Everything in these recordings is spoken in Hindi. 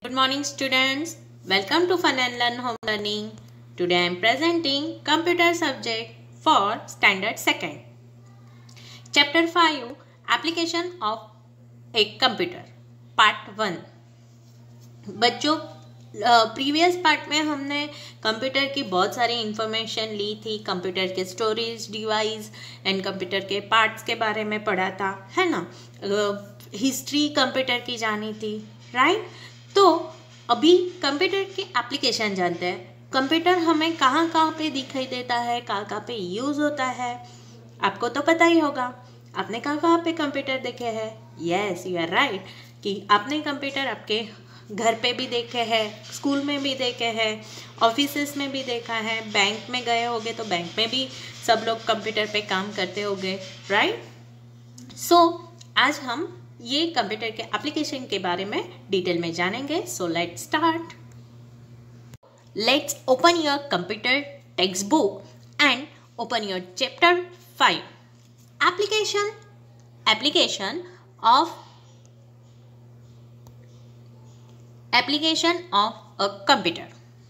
Good morning students. Welcome to Fun and Learn Home Learning. Today I am presenting computer subject for standard 2nd. Chapter 5 Application of a Computer Part 1. बच्चों प्रीवियस पार्ट में हमने कंप्यूटर की बहुत सारी इंफॉर्मेशन ली थी. कंप्यूटर के स्टोरेज डिवाइस एंड कंप्यूटर के पार्ट्स के बारे में पढ़ा था, है ना. हिस्ट्री कंप्यूटर की जानी थी, राइट. तो अभी कंप्यूटर की एप्लीकेशन जानते हैं. कंप्यूटर हमें कहाँ कहाँ पे दिखाई देता है, कहाँ कहाँ पे यूज़ होता है, आपको तो पता ही होगा. आपने कहाँ कहाँ पे कंप्यूटर देखे हैं? यस, यू आर राइट कि आपने कंप्यूटर आपके घर पे भी देखे हैं, स्कूल में भी देखे हैं, ऑफिसेस में भी देखा है, बैंक में गए होगे तो बैंक में भी सब लोग कंप्यूटर पे काम करते होंगे, राइट. सो आज हम ये कंप्यूटर के एप्लीकेशन के बारे में डिटेल में जानेंगे. So let's start. Let's open your computer text book and open your chapter 5. Application of a computer.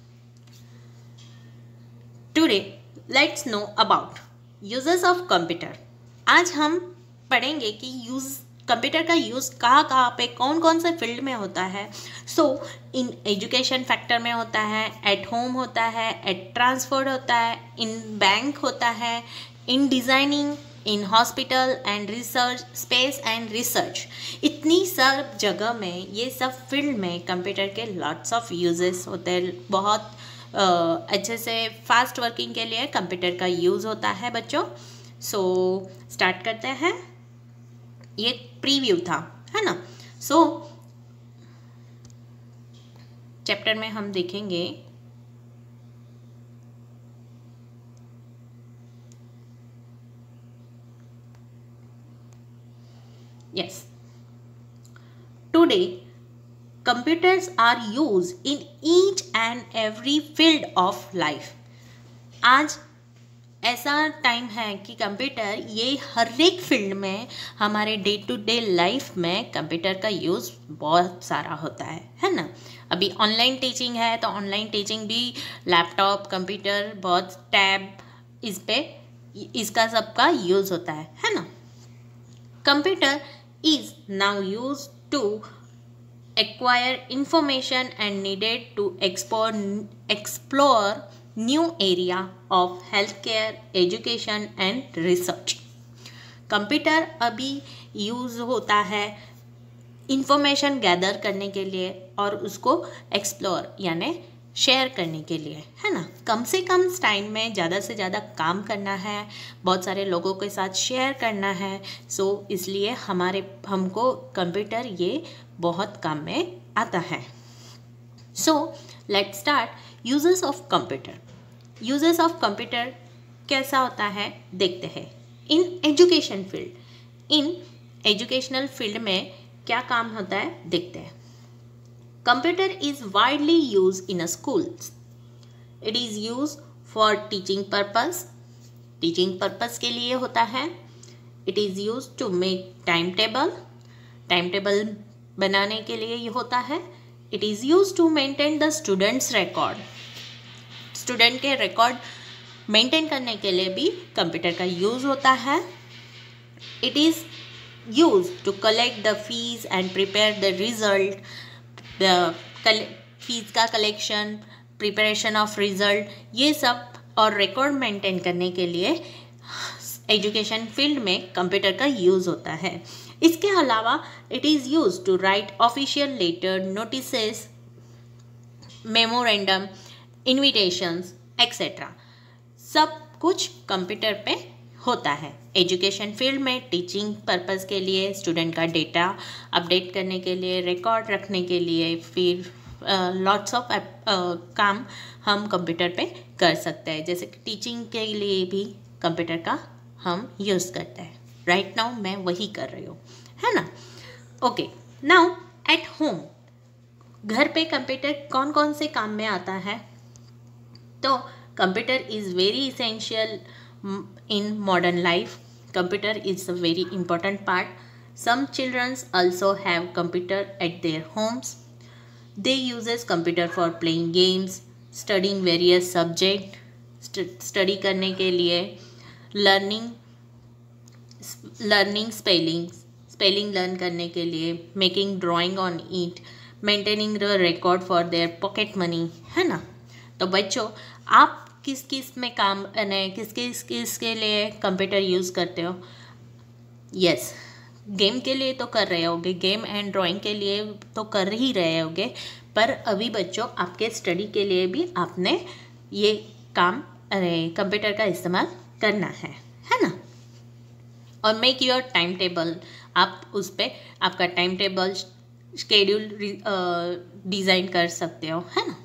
Today let's know about uses of computer. आज हम पढ़ेंगे कि कंप्यूटर का यूज़ कहाँ कहाँ पे कौन कौन से फील्ड में होता है. सो इन एजुकेशन फैक्टर में होता है, एट होम होता है, एट ट्रांसपोर्ट होता है, इन बैंक होता है, in designing, in hospital and research, space and research. इतनी सब जगह में, ये सब फील्ड में कंप्यूटर के लॉट्स ऑफ यूजेस होते हैं. बहुत अच्छे से फास्ट वर्किंग के लिए कंप्यूटर का यूज़ होता है बच्चों. सो स्टार्ट करते हैं. ये प्रीव्यू था, है ना. सो चैप्टर में हम देखेंगे yes. Today computers are used in each and every field of life. आज ऐसा टाइम है कि कंप्यूटर ये हर एक फील्ड में, हमारे डे टू डे लाइफ में कंप्यूटर का यूज़ बहुत सारा होता है ना. अभी ऑनलाइन टीचिंग है तो ऑनलाइन टीचिंग भी लैपटॉप, कंप्यूटर, बहुत टैब, इस पे इसका सबका यूज़ होता है ना. Computer is now used to acquire information and needed to explore new area of healthcare, education and research. Computer अभी यूज़ होता है इंफॉर्मेशन गैदर करने के लिए और उसको एक्सप्लोर यानी शेयर करने के लिए, है ना. कम से कम टाइम में ज़्यादा से ज़्यादा काम करना है, बहुत सारे लोगों के साथ शेयर करना है. सो इसलिए हमको कंप्यूटर ये बहुत काम में आता है. So let's start uses of computer. Uses of computer कैसा होता है देखते हैं. In education field, in educational field में क्या काम होता है देखते हैं. Computer is widely used in a schools. It is used for teaching purpose. Teaching purpose के लिए होता है. It is used to make timetable. Timetable बनाने के लिए ये होता है. It is used to maintain the students record. Student के record maintain करने के लिए भी कंप्यूटर का यूज़ होता है. It is used to collect the fees and prepare the result. Fees का कलेक्शन, प्रिपरेशन ऑफ रिजल्ट, ये सब और रिकॉर्ड मेंटेन करने के लिए एजुकेशन फील्ड में कंप्यूटर का यूज़ होता है. इसके अलावा it is use to write official letter, notices, memorandum, invitations etcetera. सब कुछ कंप्यूटर पे होता है. एजुकेशन फील्ड में टीचिंग पर्पस के लिए, स्टूडेंट का डेटा अपडेट करने के लिए, रिकॉर्ड रखने के लिए, फिर लॉट्स ऑफ काम हम कंप्यूटर पे कर सकते हैं. जैसे कि टीचिंग के लिए भी कंप्यूटर का हम यूज़ करते हैं. राइट नाउ मैं वही कर रही हूँ, है ना. ओके, नाउ एट होम, घर पे कंप्यूटर कौन कौन से काम में आता है. तो computer is very essential in modern life. Computer is a very important part. Some children also have computer at their homes. They uses computer for playing games, studying various subject, study करने के लिए, लर्निंग स्पेलिंग लर्न करने के लिए, making drawing on it, maintaining the record for their pocket money, है ना। तो बच्चों, आप किस किस में काम किस के लिए कंप्यूटर यूज़ करते हो? यस, गेम के लिए तो कर रहे होगे, गेम एंड ड्राइंग के लिए तो कर ही रहे होगे, पर अभी बच्चों आपके स्टडी के लिए भी आपने ये काम कंप्यूटर का इस्तेमाल करना है ना। और मेक योर टाइम टेबल, आप उस पर आपका टाइम टेबल शेड्यूल डिज़ाइन कर सकते हो, है ना।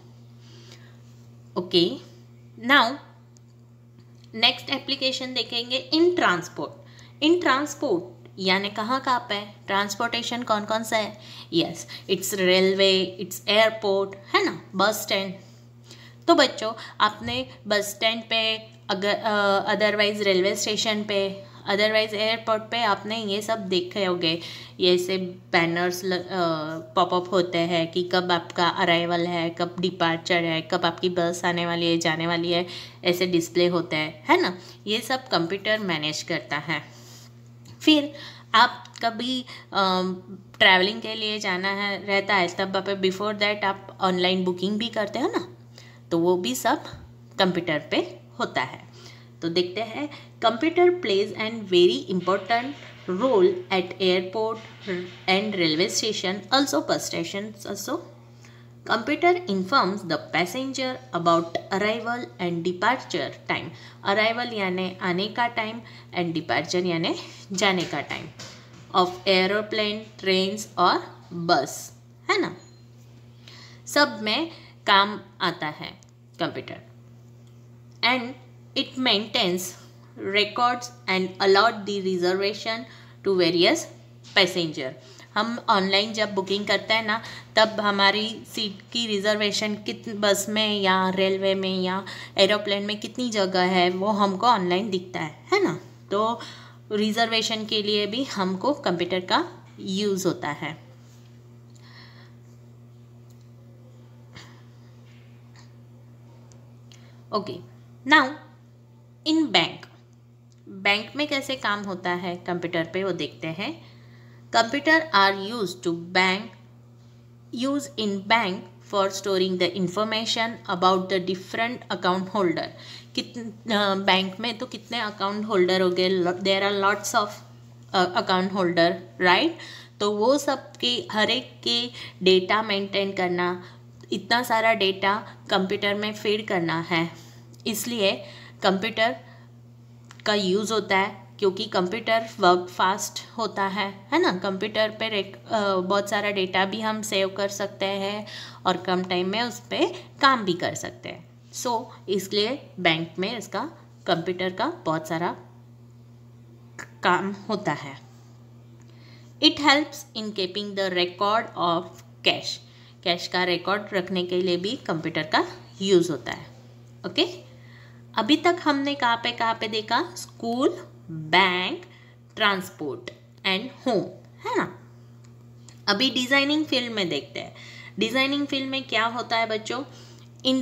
ओके, नाउ नेक्स्ट एप्लीकेशन देखेंगे इन ट्रांसपोर्ट यानी कहाँ पे ट्रांसपोर्टेशन कौन कौन सा है? Yes, it's railway, it's airport, है ना, बस स्टैंड। तो बच्चों, आपने बस स्टैंड पे, अगर अदरवाइज रेलवे स्टेशन पे, अदरवाइज एयरपोर्ट पे आपने ये सब देखे होंगे, ये से बैनर्स पॉपअप होते हैं कि कब आपका अराइवल है, कब डिपार्चर है, कब आपकी बस आने वाली है, जाने वाली है, ऐसे डिस्प्ले होते हैं, है ना। ये सब कंप्यूटर मैनेज करता है। फिर आप कभी ट्रैवलिंग के लिए जाना है रहता है, तब आप बिफोर दैट आप ऑनलाइन बुकिंग भी करते हो ना, तो वो भी सब कंप्यूटर पे होता है। तो देखते हैं, computer plays an very important role at airport and railway station, also bus station also. Computer informs the passenger about arrival and departure time, arrival यानी आने का टाइम एंड डिपार्चर यानी जाने का टाइम ऑफ एरोप्लेन, ट्रेन्स और बस, है ना। सब में काम आता है computer. And it maintains records and allot the reservation to various passenger। हम ऑनलाइन जब बुकिंग करते हैं ना, तब हमारी सीट की रिजर्वेशन बस में या रेलवे में या एरोप्लेन में कितनी जगह है वो हमको ऑनलाइन दिखता है ना। तो रिजर्वेशन के लिए भी हमको कंप्यूटर का यूज़ होता है। ओके, नाउ इन बैंक में कैसे काम होता है कंप्यूटर पे, वो देखते हैं। Computer are use in bank for storing the information about the different account holder. Bank में तो कितने अकाउंट होल्डर हो गए, there are lots of account holder, right. तो वो सब के हर एक के डेटा मेंटेन करना, इतना सारा डेटा कंप्यूटर में फीड करना है, इसलिए कंप्यूटर का यूज़ होता है। क्योंकि कंप्यूटर वर्क फास्ट होता है ना। कंप्यूटर पर बहुत सारा डेटा भी हम सेव कर सकते हैं और कम टाइम में उस पर काम भी कर सकते हैं। सो इसलिए बैंक में इसका कंप्यूटर का बहुत सारा काम होता है। It helps in keeping the record of cash का रिकॉर्ड रखने के लिए भी कंप्यूटर का यूज़ होता है। ओके, अभी तक हमने कहाँ पे देखा, school, bank, transport and home, है ना। अभी डिज़ाइनिंग फील्ड में देखते हैं। डिज़ाइनिंग फील्ड में क्या होता है बच्चों? In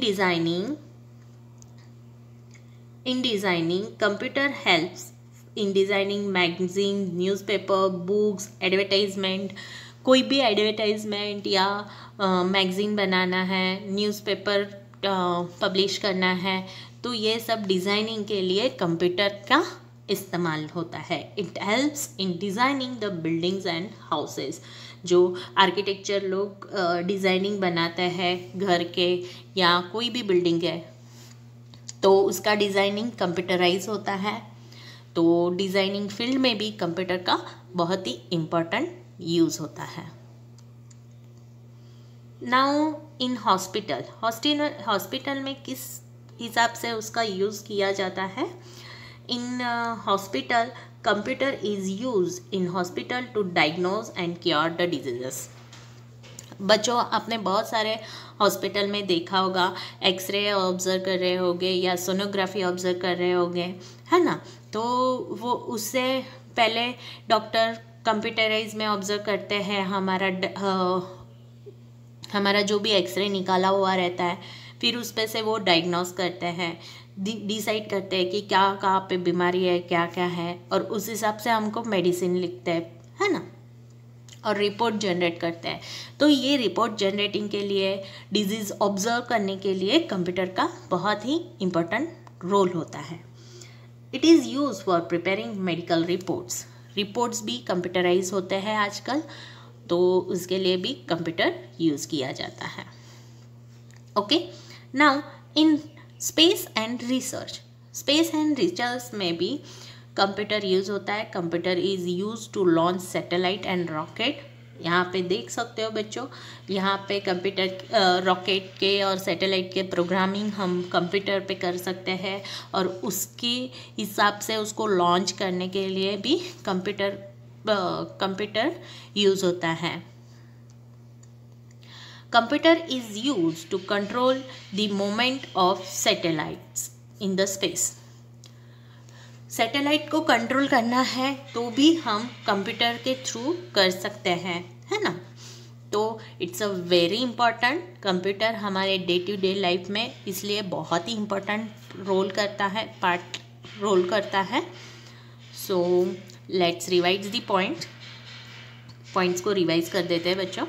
designing computer helps in designing magazine, newspaper, books, advertisement. कोई भी एडवर्टाइजमेंट या मैगजीन बनाना है, न्यूज़पेपर पब्लिश करना है, तो ये सब डिज़ाइनिंग के लिए कंप्यूटर का इस्तेमाल होता है। It helps in designing the buildings and houses. जो आर्किटेक्चर लोग डिज़ाइनिंग बनाते हैं घर के या कोई भी बिल्डिंग है, तो उसका डिज़ाइनिंग कंप्यूटराइज होता है। तो डिज़ाइनिंग फील्ड में भी कंप्यूटर का बहुत ही इम्पोर्टेंट यूज़ होता है। नाउ इन हॉस्पिटल में किस हिसाब से उसका यूज़ किया जाता है? In hospital computer is use in hospital to diagnose and cure the diseases. बच्चों, आपने बहुत सारे हॉस्पिटल में देखा होगा, एक्सरे ऑब्जर्व कर रहे होंगे या सोनोग्राफी ऑब्जर्व कर रहे होंगे, है ना। तो वो उससे पहले डॉक्टर कंप्यूटराइज में ऑब्जर्व करते हैं हमारा हमारा जो भी एक्सरे निकाला हुआ रहता है, फिर उस पे से वो डायग्नोस करते हैं, डिसाइड करते हैं कि क्या कहाँ पे बीमारी है, क्या क्या है, और उस हिसाब से हमको मेडिसिन लिखते हैं, है ना, और रिपोर्ट जनरेट करते हैं। तो ये रिपोर्ट जनरेटिंग के लिए, डिजीज़ ऑब्जर्व करने के लिए कंप्यूटर का बहुत ही इम्पोर्टेंट रोल होता है। It is use for preparing medical reports भी कंप्यूटराइज होते हैं आजकल, तो उसके लिए भी कंप्यूटर यूज़ किया जाता है। Okay, now in space and research में भी कंप्यूटर यूज़ होता है। Computer is use to launch satellite and rocket. यहाँ पे देख सकते हो बच्चों, यहाँ पे कंप्यूटर रॉकेट के और सैटेलाइट के प्रोग्रामिंग हम कंप्यूटर पे कर सकते हैं, और उसके हिसाब से उसको लॉन्च करने के लिए भी कंप्यूटर यूज़ होता है। Computer is use to control the movement of satellites in the space. Satellite को कंट्रोल करना है तो भी हम कंप्यूटर के थ्रू कर सकते हैं, है ना। तो it's a very important, computer हमारे डे टू डे लाइफ में इसलिए बहुत ही इम्पोर्टेंट पार्ट रोल करता है। So let's revise the points को रिवाइज कर देते हैं बच्चों।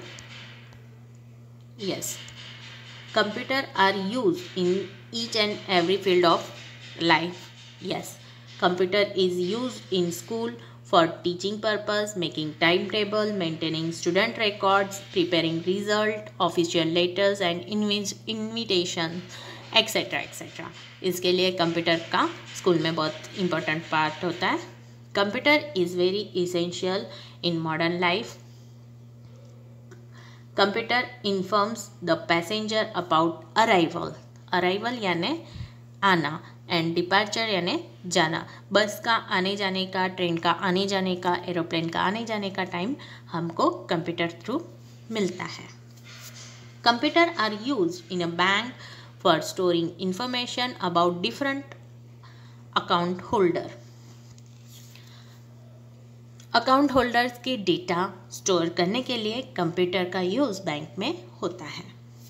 Yes, computer are use in each and every field of life. Yes, computer is used in school for teaching purpose, making timetable, maintaining student records, preparing result, official letters and invitation, etc. etc. इसके लिए कंप्यूटर का स्कूल में बहुत इम्पोर्टेंट पार्ट होता है। Computer is very essential in modern life. Computer informs the passenger about arrival यानी आना, एंड डिपार्चर यानी जाना। बस का आने जाने का, ट्रेन का आने जाने का, एरोप्लेन का आने जाने का टाइम हमको कंप्यूटर थ्रू मिलता है। Computer are use in a bank for storing information about different account holders के डेटा स्टोर करने के लिए कंप्यूटर का यूज बैंक में होता है।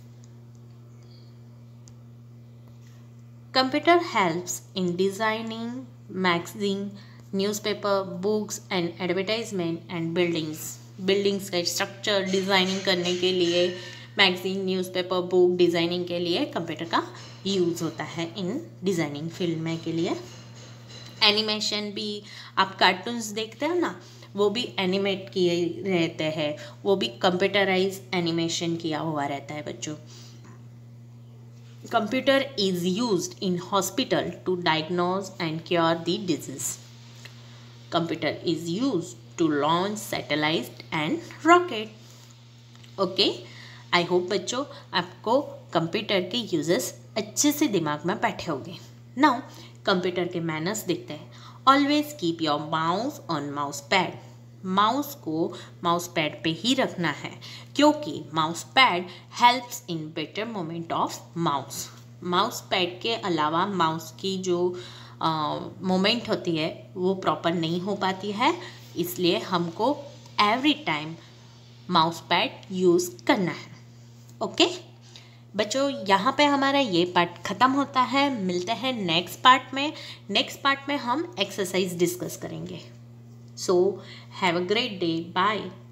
Computer helps in designing magazine, newspaper, books and advertisement and buildings का स्ट्रक्चर डिज़ाइनिंग करने के लिए, मैगजीन, न्यूज़पेपर, बुक डिज़ाइनिंग के लिए कंप्यूटर का यूज़ होता है इन डिज़ाइनिंग फील्ड में के लिए। एनिमेशन भी, आप कार्टून्स देखते हो ना, वो भी एनिमेट किए रहते हैं, वो भी कंप्यूटराइज एनिमेशन किया हुआ रहता है बच्चों। Computer is used in hospital to diagnose and cure the disease. Computer is used to launch satellites and rocket. Okay, I hope बच्चों आपको कंप्यूटर के यूजेस अच्छे से दिमाग में बैठे होंगे। Now कंप्यूटर के मैनर्स देखते हैं। Always keep your mouse on mouse pad. Mouse को माउस पैड पे ही रखना है, क्योंकि mouse pad helps in better movement of mouse pad के अलावा माउस की जो मूवमेंट होती है वो प्रॉपर नहीं हो पाती है, इसलिए हमको every time mouse pad use करना है। ओके बच्चों, यहाँ पे हमारा ये पार्ट ख़त्म होता है। मिलते हैं नेक्स्ट पार्ट में हम एक्सरसाइज डिस्कस करेंगे। So have a great day. Bye.